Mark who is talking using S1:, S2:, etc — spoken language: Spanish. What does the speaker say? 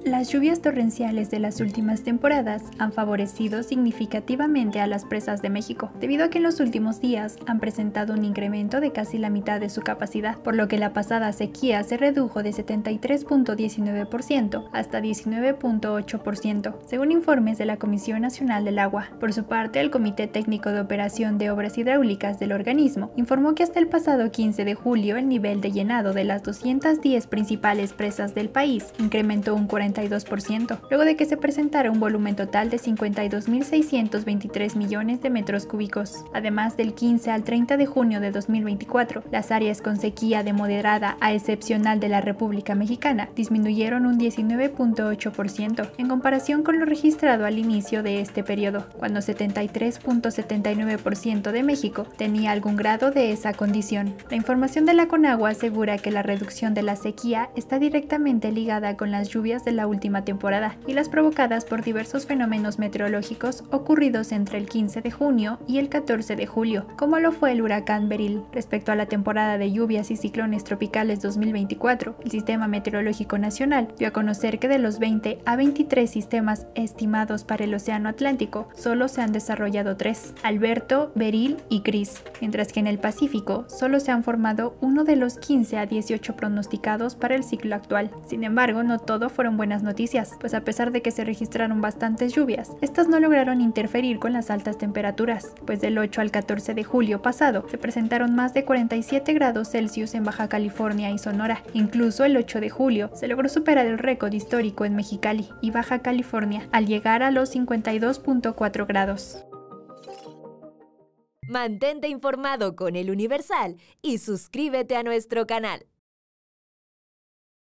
S1: Las lluvias torrenciales de las últimas temporadas han favorecido significativamente a las presas de México, debido a que en los últimos días han presentado un incremento de casi la mitad de su capacidad, por lo que la pasada sequía se redujo de 73.19% hasta 19.8%, según informes de la Comisión Nacional del Agua. Por su parte, el Comité Técnico de Operación de Obras Hidráulicas del organismo informó que hasta el pasado 15 de julio el nivel de llenado de las 210 principales presas del país incrementó un 42%, luego de que se presentara un volumen total de 52.623 millones de metros cúbicos. Además, del 15 al 30 de junio de 2024, las áreas con sequía de moderada a excepcional de la República Mexicana disminuyeron un 19.8% en comparación con lo registrado al inicio de este periodo, cuando 73.79% de México tenía algún grado de esa condición. La información de la Conagua asegura que la reducción de la sequía está directamente ligada con las lluvias de la última temporada y las provocadas por diversos fenómenos meteorológicos ocurridos entre el 15 de junio y el 14 de julio, como lo fue el huracán Beryl. Respecto a la temporada de lluvias y ciclones tropicales 2024, el Sistema Meteorológico Nacional dio a conocer que de los 20 a 23 sistemas estimados para el Océano Atlántico, solo se han desarrollado 3, Alberto, Beryl y Chris, mientras que en el Pacífico solo se han formado uno de los 15 a 18 pronosticados para el ciclo actual. Sin embargo, no todo fueron buenas noticias, pues a pesar de que se registraron bastantes lluvias, estas no lograron interferir con las altas temperaturas, pues del 8 al 14 de julio pasado se presentaron más de 47 grados Celsius en Baja California y Sonora. Incluso el 8 de julio se logró superar el récord histórico en Mexicali y Baja California, al llegar a los 52.4 grados.
S2: Mantente informado con El Universal y suscríbete a nuestro canal.